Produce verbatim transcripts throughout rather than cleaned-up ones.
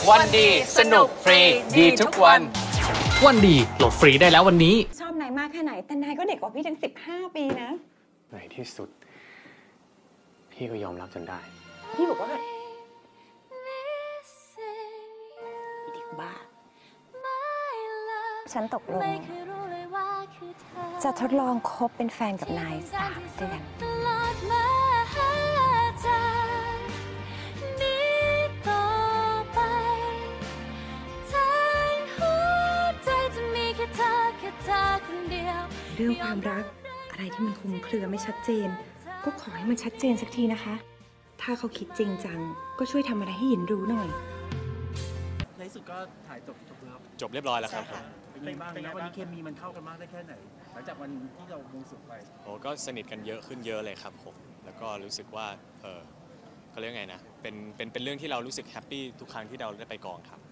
วันดีสนุกฟรีดีทุกวันวันดีโหลดฟรีได้แล้ววันนี้ชอบนายมากแค่ไหนแต่นายก็เด็กกว่าพี่ถึงสิบห้าปีนะในที่สุดพี่ก็ยอมรับจนได้พี่บอกว่าเด็กบ้าฉันตกลงจะทดลองคบเป็นแฟนกับนายสามเดือนเรื่องความรักอะไรที่มันคลุมเครือไม่ชัดเจนก็ขอให้มันชัดเจนสักทีนะคะถ้าเขาคิดจริงจังก็ช่วยทำอะไรให้หยินรู้หน่อยในสุดก็ถ่ายจบจบแล้วจบเรียบร้อยแล้วครับเป็นไงบ้างนะวันนี้เคมีมันเข้ากันมากได้แค่ไหนหลังจากวันที่เราวงสุดไปโอ้ก็สนิทกันเยอะขึ้นเยอะเลยครับผมแล้วก็รู้สึกว่าเออเขาเรียกไงนะเป็นเป็นเป็นเรื่องที่เรารู้สึกแฮปปี้ทุกครั้งที่เราได้ไปกองครับ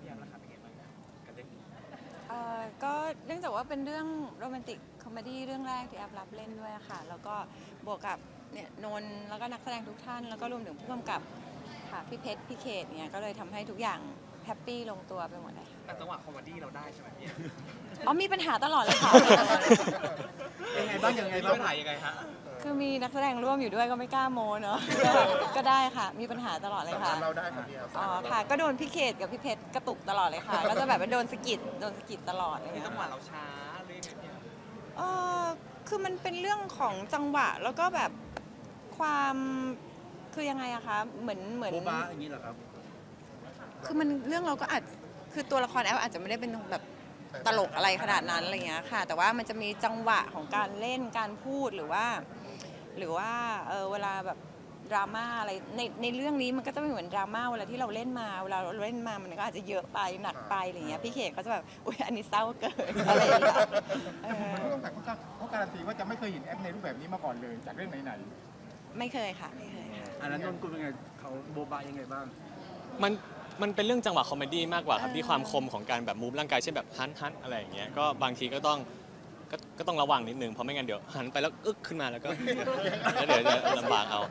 ก็เนื่องจากว่าเป็นเรื่องโรแมนติกคอมเมดี้เรื่องแรกที่แอฟรับเล่นด้วยค่ะแล้วก็บวกกับเนี่ยนนท์แล้วก็นักแสดงทุกท่านแล้วก็รวมถึงผู้กำกับค่ะพี่เพชรพี่เขตเนี่ยก็เลยทำให้ทุกอย่างแฮปปี้ลงตัวไปหมดเลยแต่จังหวะคอมเมดี้เราได้ใช่ไหมพี่อ๋อมีปัญหาตลอดเลยค่ะยังไงบ้างยังไงบ้างถ่ายยังไงฮะคือมีนักแสดงร่วมอยู่ด้วยก็ไม่กล้าโม้เนาะก็ได้ค่ะมีปัญหาตลอดเลยค่ะเราได้ค่ะพี่อ๋อค่ะก็โดนพี่เขตกับพี่เพชรกระตุกตลอดเลยค่ะก็จะแบบว่าโดนสะกิดโดนสะกิดตลอดเลยจังหวะเราช้าเลยเนี่ยเออคือมันเป็นเรื่องของจังหวะแล้วก็แบบความคือยังไงอะคะเหมือนเหมือนโบบ้าอย่างนี้เหรอครับคือมันเรื่องเราก็อาจคือตัวละครแอลอาจจะไม่ได้เป็นแบบตลกอะไรขนาดนั้นอะไรเงี้ยค่ะแต่ว่ามันจะมีจังหวะของการเล่นการพูดหรือว่าหรือว่าเออเวลาแบบดราม่าอะไรในในเรื่องนี้มันก็จะไม่เหมือนดราม่าเวลาที่เราเล่นมาเวลาเราเล่นมามันก็อาจจะเยอะไปหนักไปอะไรเงี้ยพี่เขตก็จะแบบอุ้ยอันนี้เศร้าเกินอะไรอย่างเงี้ยผู้กำกับเขาการันตีว่าจะไม่เคยเห็นแอปในรูปแบบนี้มาก่อนเลยจากเรื่องไหนๆไม่เคยค่ะไม่เคยค่ะอันนั้นนนท์กูเป็นไงเขาโบบายังไงบ้างมันมันเป็นเรื่องจังหวะคอมเมดี้มากกว่าครับที่ความคมของการแบบมูฟร่างกายเช่นแบบฮันฮันอะไรอย่างเงี้ยก็บางทีก็ต้องก็ก็ต้องระวังนิดนึงเพราะไม่งั้นเดี๋ยวหันไปแล้วอึ๊กขึ้นมาแล้วก็แล้วเดี๋ยวจะลำบากเอา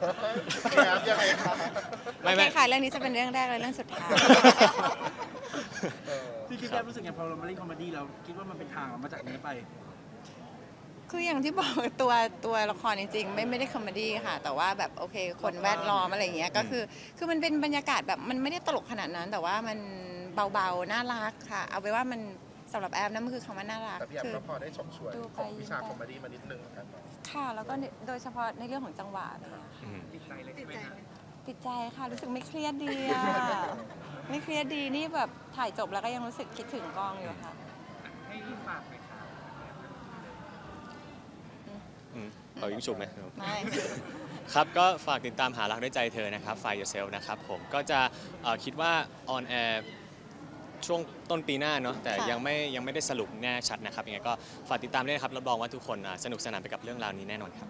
ไม่ไม่ค่ะเรื่องนี้จะเป็นเรื่องแรกเลยเรื่องสุดท้ายที่คิดแรกรู้สึกไงพอเรามาเล่นคอมเมดี้เราคิดว่ามันเป็นทางมาจากนี้ไปคืออย่างที่บอกตัวตัวละครจริงๆไม่ไม่ได้คอมเมดี้ค่ะแต่ว่าแบบโอเคคนแวดล้อมอะไรอย่างเงี้ยก็คือคือมันเป็นบรรยากาศแบบมันไม่ได้ตลกขนาดนั้นแต่ว่ามันเบาๆน่ารักค่ะเอาไปว่ามันสำหรับแอฟนั่นมันคือคำว่าน่ารักแต่พี่แอฟก็พอได้ชมชวนของวิชาคอมเมดี้มานิดนึงกันค่ะแล้วก็โดยเฉพาะในเรื่องของจังหวะเนี่ยติดใจเลยใช่ไหมคะติดใจค่ะรู้สึกไม่เครียดดีอ่ะไม่เครียดดีนี่แบบถ่ายจบแล้วก็ยังรู้สึกคิดถึงกองอยู่ค่ะให้ฝากเลยค่ะเอายิ่งฉุบไหมไม่ครับก็ฝากติดตามหารักด้วยใจเธอนะครับ Find Yourself นะครับผมก็จะคิดว่าออนแอร์ช่วงต้นปีหน้าเนาะแต่ยังไม่ยังไม่ได้สรุปแน่ชัดนะครับยังไงก็ฝากติดตามด้วยนะครับรับรองว่าทุกคนสนุกสนานไปกับเรื่องราวนี้แน่นอนครับ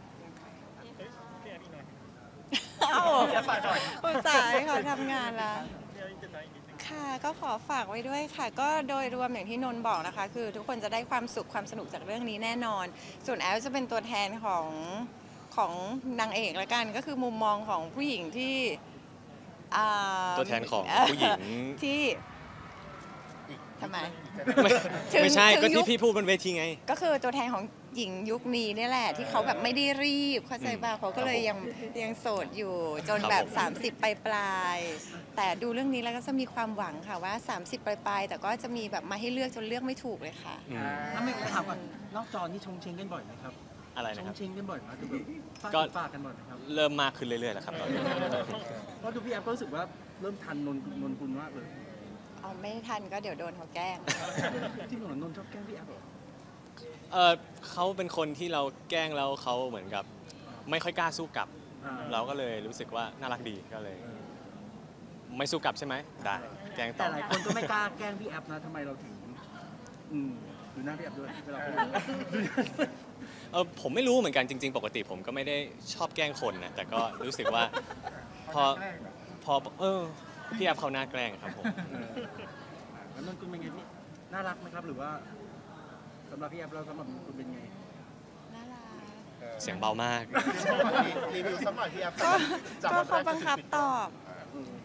อ้าวอุตส่าห์ให้เขาทำงานละค่ะก็ขอฝากไว้ด้วยค่ะก็โดยรวมอย่างที่นนท์บอกนะคะคือทุกคนจะได้ความสุขความสนุกจากเรื่องนี้แน่นอนส่วนแอลจะเป็นตัวแทนของของนางเอกละกันก็คือมุมมองของผู้หญิงที่ตัวแทนของผู้หญิงที่ทำไมไม่ใช่ก็ที่พี่พูดบนเวทีไงก็คือตัวแทนของหญิงยุคนี้นี่แหละที่เขาแบบไม่ได้รีบเข้าใจป่ะเขาก็เลยยังยังโสดอยู่จนแบบสามสิบปลายปลายแต่ดูเรื่องนี้แล้วก็จะมีความหวังค่ะว่าสามสิบปลายปลายแต่ก็จะมีแบบมาให้เลือกจนเลือกไม่ถูกเลยค่ะถ้าไม่ถามก่อนนอกจอนี่ชงเชงกันบ่อยไหมครับอะไรนะครับชงเชงกันบ่อยไหมคือแบบฝากกันบ่อยไหมครับเริ่มมากขึ้นเรื่อยๆแล้วครับตอนนี้เพราะดูพี่แอฟก็รู้สึกว่าเริ่มทันนนนนคุณมากเลยเอาไม่ทันก็เดี๋ยวโดนเขาแกล้งที่หนูนนชอบแกล้งพี่แอฟเหรอเออเขาเป็นคนที่เราแกล้งแล้วเขาเหมือนกับไม่ค่อยกล้าสู้กลับเราก็เลยรู้สึกว่าน่ารักดีก็เลยไม่สู้กลับใช่ไหมได้แกล้งต่อแต่หลายคนก็ไม่กล้าแกล้งพี่แอฟนะทำไมเราถึงอืมดูหน้าพี่แอฟด้วยเวลาพูดเออผมไม่รู้เหมือนกันจริงๆปกติผมก็ไม่ได้ชอบแกล้งคนนะแต่ก็รู้สึกว่าพอพอเออพี่แอฟเขาน่าแกล้งครับผมแล้วนนท์คุณเป็นไงพี่น่ารักไหมครับหรือว่าสำหรับพี่แอฟเราสำหรับคุณเป็นไงน่ารักเสียงเบามากรีวิวสมัยพี่แอฟก็เขาบังคับตอบ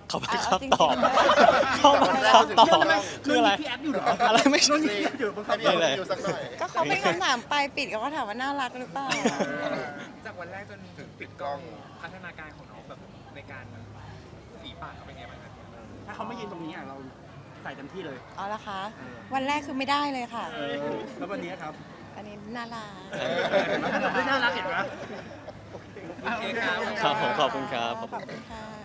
เขาบังเอาคับจริงตอบๆเขาบังคับตอบนนคืออะไรท์มีพี่แอฟอยู่เหรออะไรไม่ใช่นนท์มีพี่แอฟอยู่บังคับให้พี่แอฟอยู่สักหน่อยก็เขาเป็นคำถามปลายปิดก็เขาถามว่าน่ารักหรือเปล่าจากวันแรกจนถึงปิดกล้องพัฒนาการของน้องแบบในการฝีปากเขาเป็นไงบ้างครับถ้าเขาไม่ยืนตรงนี้อ่ะเราใส่เต็มที่เลยเอาละคะ วันแรกคือไม่ได้เลยค่ะเออแล้ววันนี้ครับอันนี้น่ารักไม่น่ารักเห็นไหมโอเคครับครับผมขอบคุณครับขอบคุณค่ะ